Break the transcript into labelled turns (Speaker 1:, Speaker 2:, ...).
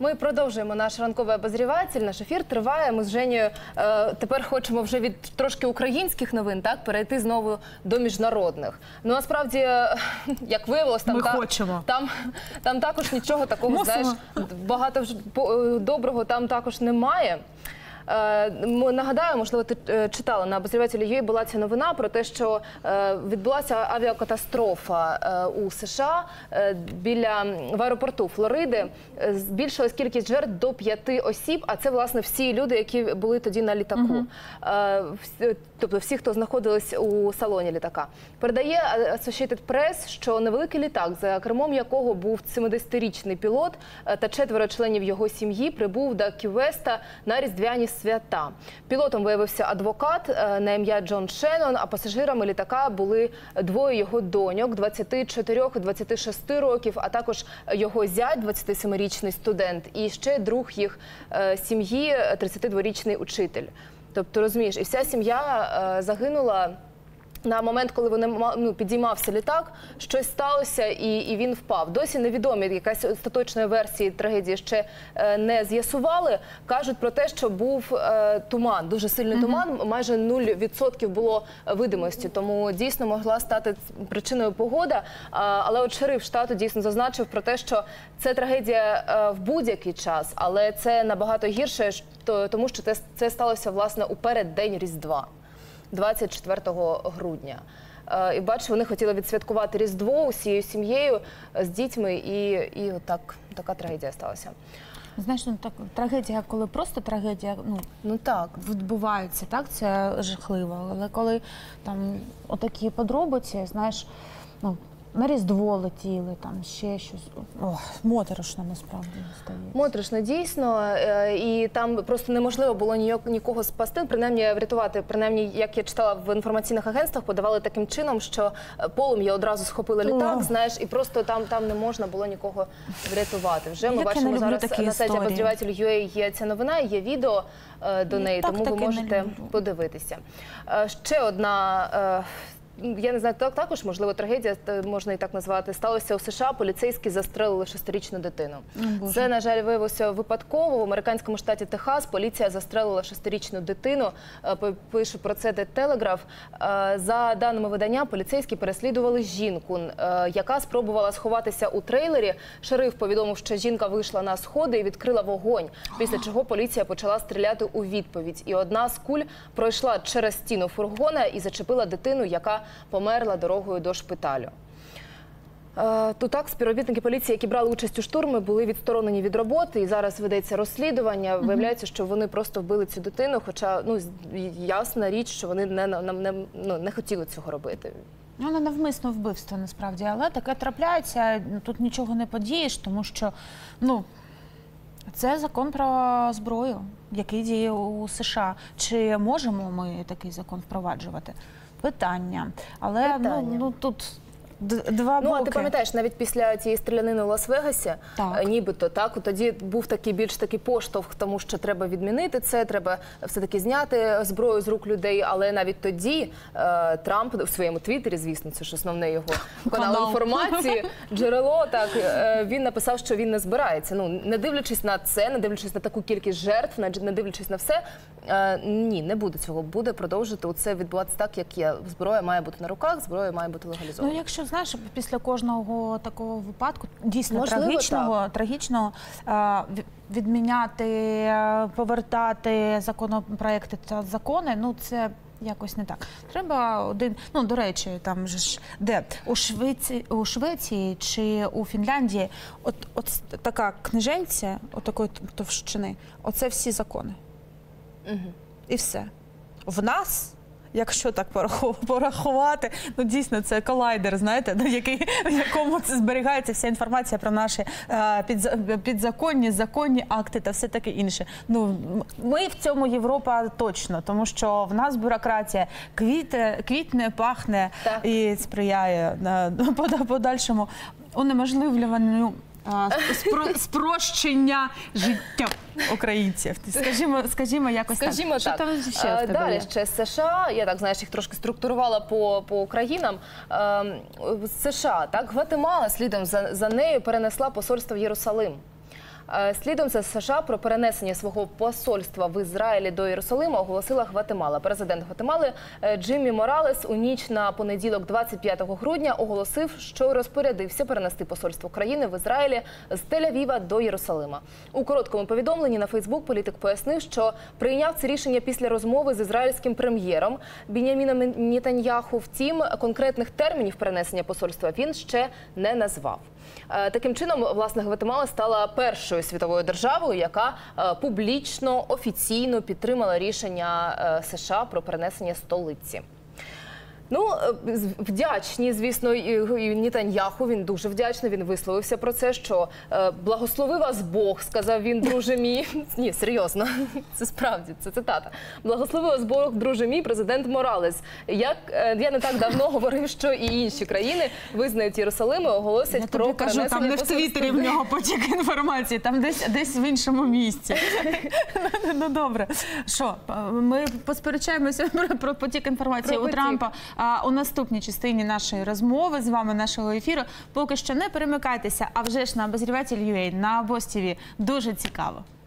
Speaker 1: Ми продовжуємо наш ранковий обозріватель, наш ефір триває. Ми з Женєю тепер хочемо вже від трошки українських новин, так, перейти знову до міжнародних. Ну, насправді, як виявилось, там також нічого такого, знаєш, багато доброго там також немає. Нагадаю, можливо, ти читала на обозрівателі.ua, була ця новина про те, що відбулася авіакатастрофа у США в аеропорту Флориди. Збільшилась кількість жертв до 5 осіб, а це, власне, всі люди, які були тоді на літаку. Тобто всі, хто знаходились у салоні літака. Передає Associated Press, що невеликий літак, за кермом якого був 70-річний пілот та 4 членів його сім'ї, прибув до Кі-Веста на різдвяні свята. Пілотом виявився адвокат на ім'я Джон Шеннон, а пасажирами літака були 2 його доньок, 24 і 26 років, а також його зять, 27-річний студент, і ще друг їх сім'ї, 32-річний учитель. Тобто, розумієш, і вся сім'я загинула. На момент, коли підіймався літак, щось сталося і він впав. Досі невідомі, якась остаточної версії трагедії ще не з'ясували. Кажуть про те, що був туман, дуже сильний туман, майже 0% було видимості. Тому дійсно могла стати причиною погода. Але от шериф штату дійсно зазначив про те, що це трагедія в будь-який час, але це набагато гірше, тому що це сталося, власне, у переддень Різдва. 24 грудня. І бачу, вони хотіли відсвяткувати Різдво усією сім'єю з дітьми, і отак, така трагедія сталася.
Speaker 2: Знаєш, ну, так, трагедія, коли просто трагедія
Speaker 1: так
Speaker 2: відбувається, так, це жахливо. Але коли там отакі подробиці, знаєш, ну, на Різдво летіли, там ще щось. Моторошно, насправді, здається.
Speaker 1: Моторошно, дійсно. І там просто неможливо було нікого спасти, принаймні врятувати. Принаймні, як я читала в інформаційних агентствах, подавали таким чином, що полум'я одразу схопило літак, знаєш, і просто там не можна було нікого врятувати. Вже ми бачимо зараз на сайті обозріватель.ua є ця новина, є відео до неї, тому ви можете подивитися. Ще одна... Я не знаю, також, можливо, трагедія, можна і так назвати, сталося у США. Поліцейські застрелили 6-річну дитину. Це, на жаль, виявилося випадково. В американському штаті Техас поліція застрелила 6-річну дитину. Пише про це The Telegraph. За даними видання, поліцейські переслідували жінку, яка спробувала сховатися у трейлері. Шериф повідомив, що жінка вийшла на сходи і відкрила вогонь, після чого поліція почала стріляти у відповідь. І одна з куль пройшла через стіну фургона і зачепила дитину, яка померла дорогою до шпиталю. То так, співробітники поліції, які брали участь у штурмі, були відсторонені від роботи, і зараз ведеться розслідування. Виявляється, що вони просто вбили цю дитину, хоча, ясна річ, що вони не хотіли цього робити.
Speaker 2: Воно навмисно вбивство, насправді, але таке трапляється, тут нічого не подієш, тому що, це закон про зброю, який діє у США. Чи можемо ми такий закон впроваджувати? Питання. Але тут два боки.
Speaker 1: А ти пам'ятаєш, навіть після цієї стрілянини у Лас-Вегасі, нібито, тоді був більш такий поштовх, тому що треба відмінити це, треба все-таки зняти зброю з рук людей, але навіть тоді Трамп в своєму твіттері, звісно, це ж основне його канал інформації, джерело, він написав, що він не збирається. Не дивлячись на це, не дивлячись на таку кількість жертв, не дивлячись на все, ні, не буде цього, буде продовжити це відбуватися так, як є. Зброя має бути на руках, зброя має бути легалізована.
Speaker 2: Якщо, знаєш, після кожного такого випадку, дійсно трагічного, відміняти, повертати законопроекти та закони, це якось не так. Треба один, до речі, там ж де, у Швеції чи у Фінляндії, от така книженця, такої товщини, оце всі закони. І все. В нас, якщо так порахувати, дійсно це колайдер, знаєте, в якому зберігається вся інформація про наші підзаконні, законні акти та все таке інше. Ми в цьому Європа точно, тому що в нас бюрократія квітне, пахне і сприяє подальшому унеможливлюванню спрощення життя українців. Скажімо, якось так.
Speaker 1: Скажімо так. Далі ще США, я так, знаєш, їх трошки структурувала по країнам. США, так, Гватемала слідом за нею перенесла посольство в Єрусалим. Слідом за США про перенесення свого посольства в Ізраїлі до Єрусалима оголосила Гватемала. Президент Гватемали Джиммі Моралес у ніч на понеділок 25 грудня оголосив, що розпорядився перенести посольство країни в Ізраїлі з Тель-Авіва до Єрусалима. У короткому повідомленні на Фейсбук політик пояснив, що прийняв це рішення після розмови з ізраїльським прем'єром Біньяміном Нетаньяху. Втім, конкретних термінів перенесення посольства він ще не назвав. Таким чином, власне, Гватемала стала першою світовою державою, яка публічно, офіційно підтримала рішення США про перенесення столиці. Ну, вдячні, звісно, і Нетаньяху, він дуже вдячний, він висловився про це, що «благослови вас Бог», сказав він, друже мій. Ні, серйозно, це справді, це цитата. «Благослови вас Бог, друже мій, президент Моралес». Я не так давно говорив, що і інші країни визнають Єрусалим і оголосять про перенесення
Speaker 2: посольства. Там не в Твіттері в нього потік інформації, там десь в іншому місці. Ну, добре. Що, ми посперечаємося про потік інформації у Трампа у наступній частині нашої розмови з вами, нашого ефіру. Поки що не перемикайтеся, а вже ж на Обозріватель.ua, на Обоз ТВ. Дуже цікаво.